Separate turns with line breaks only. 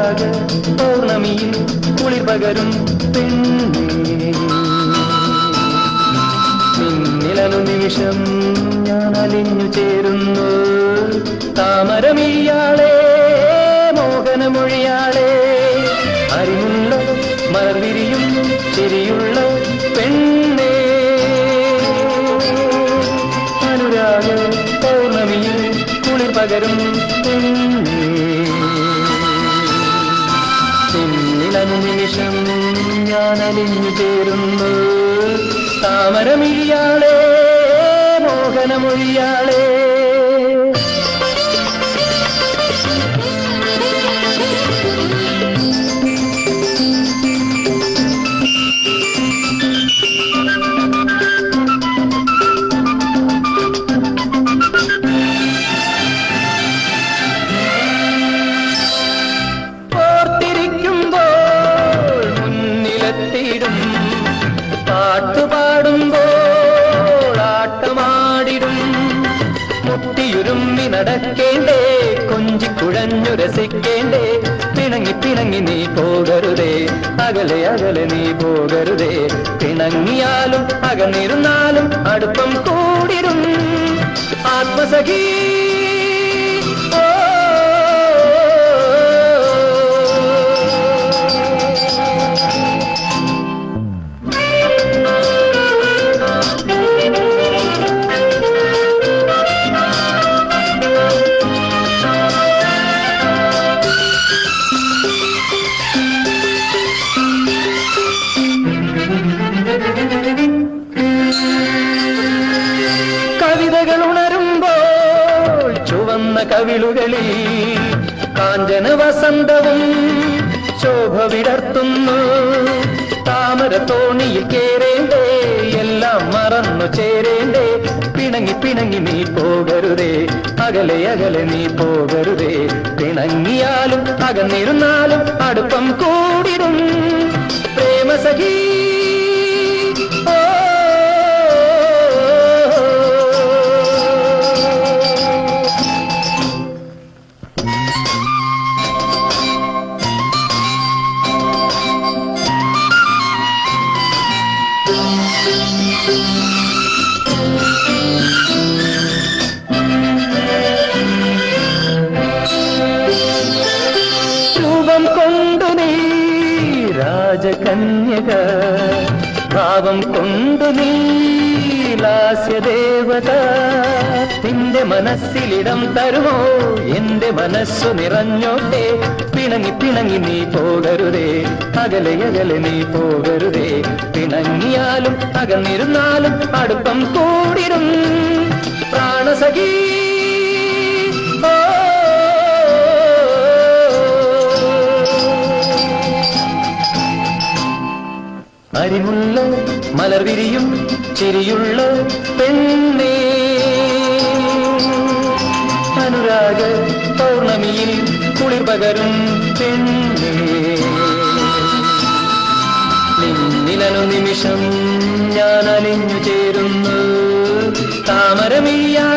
അനുരാഗ പൗർണമിയിൽ കുളിർ പകരും പെണ്ണേ നിന്നിലനു നിമിഷം ഞാൻ അലിഞ്ഞു ചേരുന്നു താമരമിഴിയാളെ മോഹനമൊഴിയാളെ അറിവുള്ള മലർവിരിയും ചിരിയുള്ള പെണ്ണേ അനുരാഗ പൗർണമിയിൽ കുളിർ പകരും പെണ്ണേ നിന്നിലനു നിമിഷം ഞാൻ അലിഞ്ഞു ചേരുന്നു താമരമിഴിയാളെ മോഹനമൊഴിയാളെ നടക്കേണ്ടേ കൊഞ്ചിക്കുഴഞ്ഞു രസിക്കേണ്ടേ പിണങ്ങി പിണങ്ങി നീ പോകരുതേ അകലെ അകലെ നീ പോകരുതേ പിണങ്ങിയാലും അകന്നിരുന്നാലും അടുപ്പം കൂടിരും ആത്മസഖി കവിളുകളിൽ കാഞ്ചന വസന്തവും ശോഭ വിടർത്തുന്നു താമര തോണിയിൽ കേറേണ്ടേ എല്ലാം മറന്നു ചേരേണ്ടേ പിണങ്ങി പിണങ്ങി നീ പോകരുതേ അകലെ അകലെ നീ പോകരുതേ പിണങ്ങിയാലും അകന്നിരുന്നാലും അടുപ്പം കൂടിരും പ്രേമസഖി രാജകന്യക ഭാവം കൊണ്ടു നീ ലാസ്യദേവത നിന്റെ മനസ്സിലിടം തരുമോ എന്റെ മനസ്സു നിറഞ്ഞോട്ടെ പിണങ്ങി പിണങ്ങി നീ പോകരുതേ അകലെ അകലെ നീ പോകരുതേ പിണങ്ങിയാലും അകന്നിരുന്നാലും അടുപ്പം കൂടിരും പ്രാണസഖി അറിവുള്ള മലർവിരിയും ചിരിയുള്ള പെണ്ണേ അനുരാഗ പൗർണമിയിൽ കുളിർ പകരും പെണ്ണേ നിന്നിലനു നിമിഷം ഞാൻ അലിഞ്ഞു ചേരുന്നു താമരമിഴിയാ